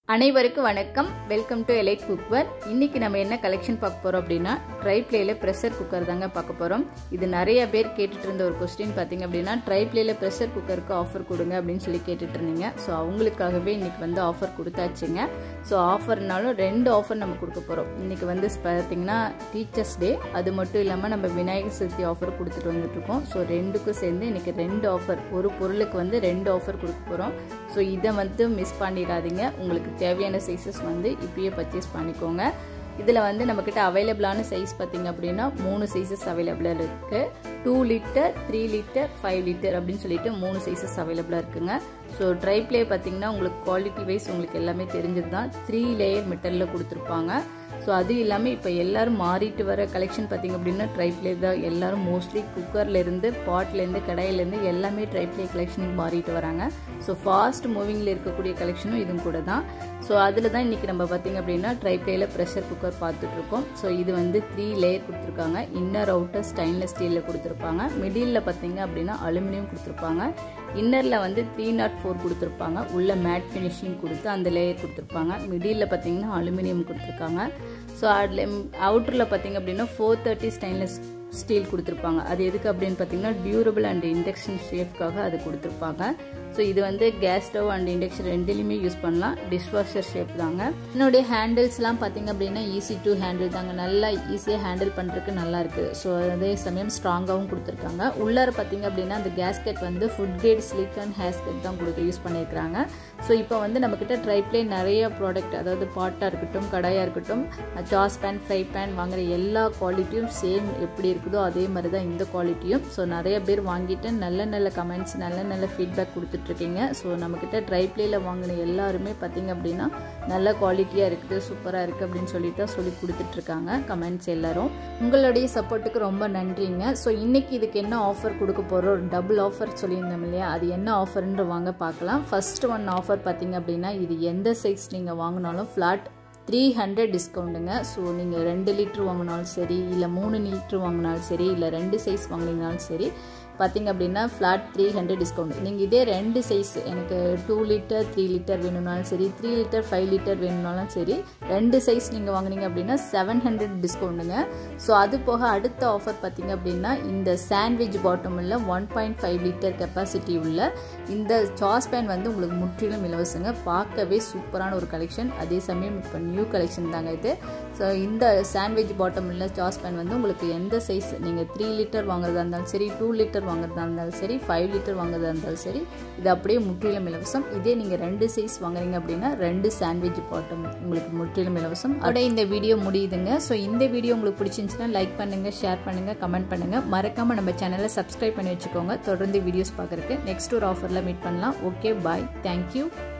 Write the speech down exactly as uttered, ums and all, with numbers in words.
அனைவருக்கும் வணக்கம். Welcome to elite cookware. இன்னைக்கு நம்ம என்ன கலெக்ஷன் பார்க்க போறோம் அப்படின்னா ட்ரை பிளேல ப்ரெஷர் குக்கர் தாங்க பார்க்க போறோம். இது நிறைய பேர் கேட்டுட்டு இருந்த ஒரு கொஸ்டின் பாத்தீங்க அப்படின்னா ட்ரை பிளேல ப்ரெஷர் குக்கருக்கு ஆஃபர் கொடுங்க அப்படின்னு சொல்லி கேட்டுட்டு இருந்தீங்க. ஸோ அவங்களுக்காகவே இன்னைக்கு வந்து ஆஃபர் கொடுத்தாச்சுங்க. ஸோ ஆஃபர்னாலும் ரெண்டு ஆஃபர் நம்ம கொடுக்க போறோம். இன்னைக்கு வந்து பார்த்தீங்கன்னா டீச்சர்ஸ் டே, அது மட்டும் இல்லாமல் நம்ம விநாயகர் சதுர்த்தி ஆஃபர் கொடுத்துட்டு வந்துட்டு இருக்கோம். ஸோ ரெண்டுக்கும் சேர்ந்து இன்னைக்கு ரெண்டு ஆஃபர், ஒரு பொருளுக்கு வந்து ரெண்டு ஆஃபர் கொடுக்க போறோம். ஸோ இதை வந்து மிஸ் பண்ணிடாதீங்க. உங்களுக்கு தேவையான சைஸஸ் வந்து இப்பயே பர்ச்சேஸ் பண்ணிக்கோங்க. இதில் வந்து நம்மக்கிட்ட அவைலபிளான சைஸ் பார்த்தீங்க அப்படின்னா மூணு சைஸஸ் அவைலபிளாக இருக்குது. Two litre, three litre, five litre அப்படின்னு சொல்லிட்டு மூணு சைஸஸ் அவைலபிளாக இருக்குங்க. ஸோ ட்ரை பிளே பார்த்தீங்கன்னா உங்களுக்கு குவாலிட்டி வைஸ் உங்களுக்கு எல்லாமே தெரிஞ்சது தான். த்ரீ லேயர் மெட்டலில் கொடுத்துருப்பாங்க. ஸோ அது இல்லாமல் இப்போ எல்லோரும் மாறிட்டு வர கலெக்ஷன் பார்த்திங்க அப்படின்னா ட்ரை பிளே தான். எல்லோரும் மோஸ்ட்லி குக்கர்லேருந்து, பாட்லேருந்து, கடாயிலேருந்து எல்லாமே ட்ரை பிளே கலெக்ஷனுக்கு மாறிட்டு வராங்க. ஸோ ஃபாஸ்ட் மூவிங்கில் இருக்கக்கூடிய கலெக்ஷனும் இதுவும் கூட தான். ஸோ அதில் தான் இன்றைக்கி நம்ம பார்த்திங்க அப்படின்னா ட்ரை பிளேயில் ப்ரெஷர் குக்கர் பார்த்துட்ருக்கோம். ஸோ இது வந்து த்ரீ லேயர் கொடுத்துருக்காங்க. இன்னர் அவுட்டர் ஸ்டெயின்லெஸ் ஸ்டீலில் கொடுத்துருப்பாங்க. மிடில் பார்த்திங்க அப்படின்னா அலுமினியம் கொடுத்துருப்பாங்க. இன்னரில் வந்து த்ரீ நாட் ஃபோர் கொடுத்துருப்பாங்க. உள்ள மேட் ஃபினிஷிங் கொடுத்து அந்த லேயர் கொடுத்துருப்பாங்க. மிடில் பார்த்திங்கன்னா அலுமினியம் கொடுத்துருக்காங்க. ஸோ அதில் அவுட்டரில் பார்த்திங்க அப்படின்னா ஃபோர் தேர்ட்டி ஸ்டெயின்லெஸ் ஸ்டீல் கொடுத்துருப்பாங்க. அது எதுக்கு அப்படின்னு பார்த்தீங்கன்னா டியூரபிள் அண்ட் இண்டக்ஷன் ஷேஃப்காக அது கொடுத்துருப்பாங்க. ஸோ இது வந்து கேஸ் ஸ்டவ் அண்ட் இண்டக்ஷன் ரெண்டுலையுமே யூஸ் பண்ணலாம். டிஷ்வாஷர் ஷேப் தாங்க. என்னுடைய ஹேண்டில்ஸ்லாம் பார்த்தீங்க அப்படின்னா ஈஸி டு ஹேண்டில் தாங்க. நல்லா ஈஸியாக ஹேண்டில் பண்ணுறதுக்கு நல்லா இருக்குது. ஸோ அதே சமயம் ஸ்ட்ராங்காகவும் கொடுத்துருக்காங்க. உள்ளார பார்த்தீங்க அப்படின்னா அந்த கேஸ்கெட் வந்து ஃபுட் கிரேட் சிலிக்கான் ஹேஸ்கெட் தான் கொடுத்து யூஸ் பண்ணியிருக்கிறாங்க. ஸோ இப்போ வந்து நம்மக்கிட்ட ட்ரை பிளே நிறைய ப்ராடக்ட், அதாவது பாட்டாக இருக்கட்டும், கடாயாக இருக்கட்டும், சாஸ் பேன், ஃப்ரை பேன் வாங்குற எல்லா குவாலிட்டியும் சேம் எப்படி இருக்குதோ அதே மாதிரி தான் இந்த குவாலிட்டியும். ஸோ நிறைய பேர் வாங்கிட்டு நல்ல நல்ல கமெண்ட்ஸ், நல்ல நல்ல ஃபீட்பேக் கொடுத்துட்ருக்கீங்க. ஸோ நம்மக்கிட்ட ட்ரை பிளேயில் வாங்கின எல்லாருமே பார்த்திங்க அப்படின்னா நல்ல குவாலிட்டியாக இருக்குது, சூப்பராக இருக்குது அப்படின்னு சொல்லிட்டு தான் சொல்லி கொடுத்துட்ருக்காங்க கமெண்ட்ஸ் எல்லோரும். உங்களுடைய சப்போர்ட்டுக்கு ரொம்ப நன்றிங்க. ஸோ இன்றைக்கி இதுக்கு என்ன ஆஃபர் கொடுக்க போகிறோம், டபுள் ஆஃபர் சொல்லியிருந்தோம் இல்லையா, அது என்ன ஆஃபர்ன்ற வாங்க பார்க்கலாம். ஃபர்ஸ்ட் ஒன் ஆஃபர் பார்த்திங்க அப்படின்னா இது எந்த சைஸ் நீங்கள் வாங்கினாலும் ஃப்ளாட் த்ரீ ஹண்ட்ரட் டிஸ்கவுண்ட்டுங்க. ஸோ நீங்கள் ரெண்டு லிட்ரு வாங்கினாலும் சரி, இல்லை மூணு லிட்ரு வாங்கினாலும் சரி, இல்லை ரெண்டு சைஸ் வாங்கினாலும் சரி, பார்த்திங்க அப்படின்னா ஃப்ளாட் த்ரீ ஹண்ட்ரட் டிஸ்கவுண்ட். நீங்கள் இதே ரெண்டு சைஸ், எனக்கு டூ லிட்டர் த்ரீ லிட்டர் வேணும்னாலும் சரி, த்ரீ லிட்டர் ஃபைவ் லிட்டர் வேணும்னாலும் சரி, ரெண்டு சைஸ் நீங்கள் வாங்கினீங்க அப்படின்னா செவன் ஹண்ட்ரட் டிஸ்கவுண்ட்டுங்க. ஸோ அது போக அடுத்த ஆஃபர் பார்த்திங்க அப்படின்னா இந்த சாண்ட்விச் பாட்டம் உள்ள one point five litre capacity உள்ள இந்த சாஸ் பேன் வந்து உங்களுக்கு முற்றிலும் இலவசங்க. பார்க்கவே சூப்பரான ஒரு கலெக்ஷன். அதே சமயம் இப்போ நியூ கலெக்ஷன் தாங்க இது. ஸோ இந்த சாண்ட்விச் பாட்டம் உள்ள சாஸ் பேன் வந்து உங்களுக்கு எந்த சைஸ், நீங்கள் த்ரீ லிட்டர் வாங்குறதா இருந்தாலும் சரி, டூ லிட்டர் வாங்குறதா இருந்தாலும் சரி, ஃபைவ் லிட்டர் வாங்குறதா இருந்தாலும் சரி, இது அப்படியே முற்றிலும் இலவசம். இதே நீங்கள் ரெண்டு சைஸ் வாங்குறீங்க அப்படின்னா ரெண்டு சாண்ட்விச் பாட்டம் உங்களுக்கு முற்றிலும் இலவசம். அதோட இந்த வீடியோ முடியுதுங்க. ஸோ இந்த வீடியோ உங்களுக்கு பிடிச்சிருந்துச்சுன்னா லைக் பண்ணுங்கள், ஷேர் பண்ணுங்கள், கமெண்ட் பண்ணுங்கள். மறக்காமல் நம்ம சேனலை சப்ஸ்கிரைப் பண்ணி வச்சுக்கோங்க தொடர்ந்து வீடியோஸ் பார்க்குறதுக்கு. நெக்ஸ்ட் ஒரு ஆஃபரில் மீட் பண்ணலாம். Okay, bye, thank you.